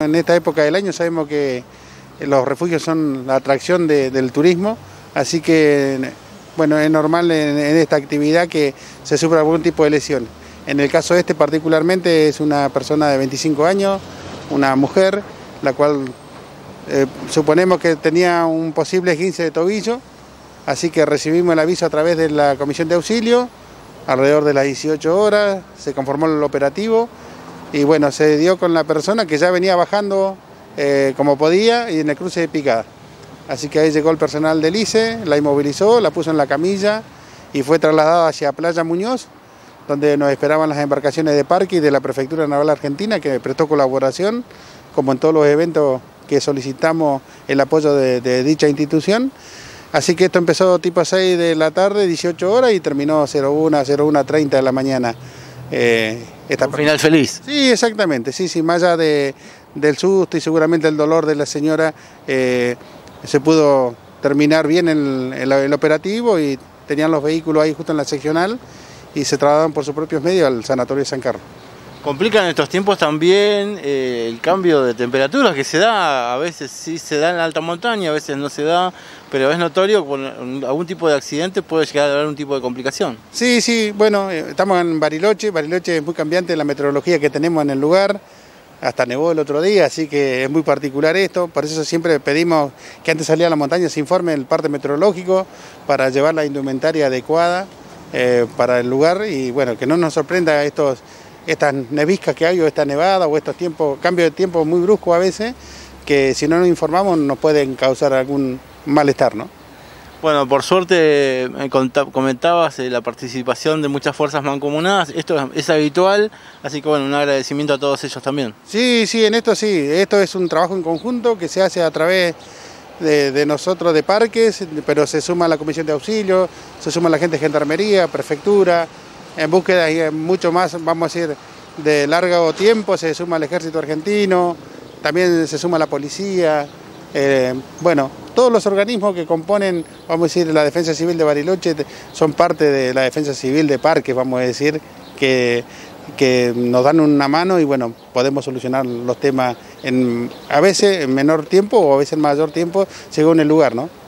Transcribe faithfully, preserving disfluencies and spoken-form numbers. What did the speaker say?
En esta época del año sabemos que los refugios son la atracción de, del turismo, así que bueno, es normal en, en esta actividad que se sufra algún tipo de lesión. En el caso este particularmente es una persona de veinticinco años, una mujer, la cual eh, suponemos que tenía un posible esguince de tobillo, así que recibimos el aviso a través de la comisión de auxilio, alrededor de las dieciocho horas, se conformó el operativo y bueno, se dio con la persona que ya venía bajando eh, como podía y en el cruce de Picada. Así que ahí llegó el personal del I C E, la inmovilizó, la puso en la camilla y fue trasladada hacia Playa Muñoz, donde nos esperaban las embarcaciones de Parque y de la Prefectura Naval Argentina, que prestó colaboración, como en todos los eventos que solicitamos el apoyo de, de dicha institución. Así que esto empezó tipo seis de la tarde, dieciocho horas, y terminó cero una, cero una treinta de la mañana. Eh, esta Un final feliz. Sí, exactamente, sí, sí, más allá de, del susto y seguramente el dolor de la señora, eh, se pudo terminar bien el, el, el operativo y tenían los vehículos ahí justo en la seccional y se trasladaban por sus propios medios al sanatorio de San Carlos. Complican estos tiempos también eh, el cambio de temperaturas que se da, a veces sí se da en la alta montaña, a veces no se da, pero es notorio que con algún tipo de accidente puede llegar a haber un tipo de complicación. Sí, sí, bueno, estamos en Bariloche, Bariloche es muy cambiante la meteorología que tenemos en el lugar, hasta nevó el otro día, así que es muy particular esto, por eso siempre pedimos que antes de salir a la montaña se informe el parte meteorológico para llevar la indumentaria adecuada eh, para el lugar y bueno, que no nos sorprenda estos... estas neviscas que hay o esta nevada o estos tiempos, cambios de tiempo muy bruscos a veces, que si no nos informamos nos pueden causar algún malestar, ¿no? Bueno, por suerte me comentabas eh, la participación de muchas fuerzas mancomunadas, esto es, es habitual, así que bueno, un agradecimiento a todos ellos también. Sí, sí, en esto sí, esto es un trabajo en conjunto que se hace a través de, de nosotros de Parques, pero se suma la comisión de auxilio, se suma la gente de Gendarmería, Prefectura, en búsqueda y mucho más, vamos a decir, de largo tiempo, se suma el ejército argentino, también se suma la policía, eh, bueno, todos los organismos que componen, vamos a decir, la Defensa Civil de Bariloche son parte de la Defensa Civil de Parques, vamos a decir, que, que nos dan una mano y bueno, podemos solucionar los temas en, a veces en menor tiempo o a veces en mayor tiempo, según el lugar, ¿no?